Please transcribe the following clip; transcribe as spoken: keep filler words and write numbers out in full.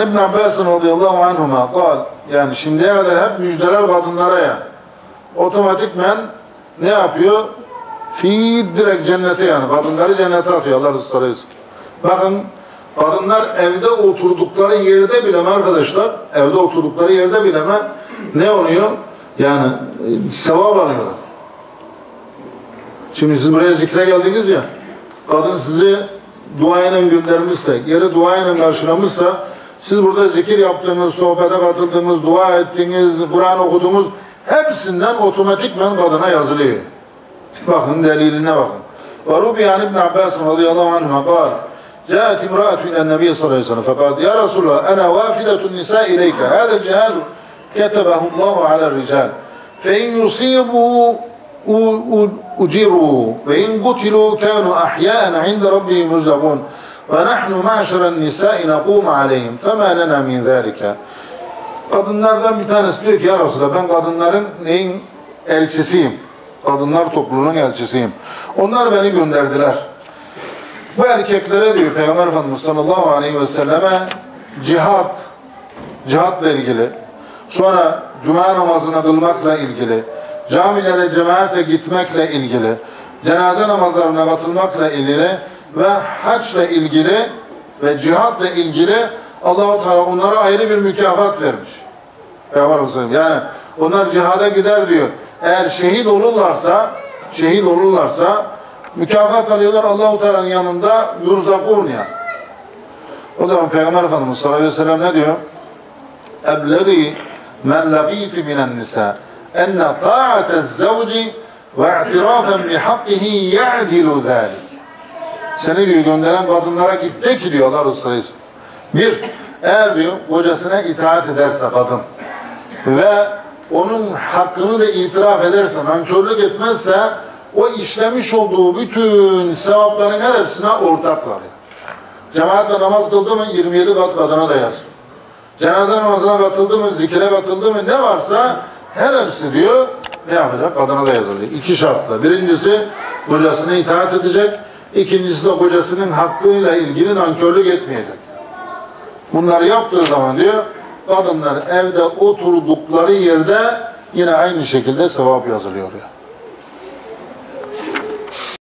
İbn Abbas radıyallahu anhuma kal, yani şimdiye kadar hep müjdeler kadınlara ya. Otomatikmen ne yapıyor? Fiil direkt cennete, yani kadınları cennete atıyor. Allah ısrar etsin. Bakın, kadınlar evde oturdukları yerde bile mi arkadaşlar? Evde oturdukları yerde bile mi ne oluyor? Yani e, sevap alıyorlar. Şimdi siz buraya zikre geldiniz ya, kadın sizi duayla göndermişse, yeri duayla karşılamışsa, siz burada zikir yaptığınız, sohbete katıldığınız, dua ettiğiniz, Kur'an okuduğunuz hepsinden otomatikmen kadına yazılıyor. Bakın deliline bakın. Ve Rubiyan İbn Abbas radıyallahu anh'a kal, Câet imra'atu ile Nebi sallallahu aleyhi ve sellem fekal, Ya Resulallah, ana vafiletun nisa ileyke, hâzel cihadu ketebahullahu ala rical, fe in yusibu uciru ve in kutilu kânu ahyâen inde rabbihim yurzakûn ve nahnu ma'şeren nisâi nekûm aleyhim femâ lena min zâlike. Kadınlardan bir tanesi diyor ki, Ya Resulallah, ben kadınların neyin elçisiyim? Kadınlar topluluğunun elçisiyim. Onlar beni gönderdiler. Bu erkeklere diyor Peygamber Efendimiz sallallahu aleyhi ve selleme cihat, cihatla ilgili, sonra cuma namazını kılmakla ilgili, camilere, cemaate gitmekle ilgili, cenaze namazlarına katılmakla ilgili ve haçla ilgili ve cihatla ilgili Allah-u Teala onlara ayrı bir mükafat vermiş. Peygamber Efendimiz, yani onlar cihada gider diyor. Eğer şehit olurlarsa, şehit olurlarsa mükafat alıyorlar Allah-u Teala'nın yanında, yurzakûn ya. O zaman Peygamber Efendimiz sallallahu aleyhi ve sellem ne diyor? Eblegi men lagîti minen nisa enne ta'atez zavci ve i'tirâfen bihakkihi ya'dilu zâlik. Seni diyor gönderen kadınlara git de ki diyor Allah Resulü. Bir, eğer diyor kocasına itaat ederse kadın ve onun hakkını da itiraf ederse, nankörlük etmezse, o işlemiş olduğu bütün sevapların her hepsine ortaklar. Cemaatle namaz kıldı mı yirmi yedi kat kadına da yaz. Cenaze namazına katıldı mı, zikre katıldı mı, ne varsa her hepsi diyor ne yapacak? Kadına da yazılıyor. İki şartla. Birincisi kocasına itaat edecek. İkincisi de kocasının hakkıyla ilgili nankörlük etmeyecek. Bunları yaptığı zaman diyor, kadınlar evde oturdukları yerde yine aynı şekilde sevap yazılıyor.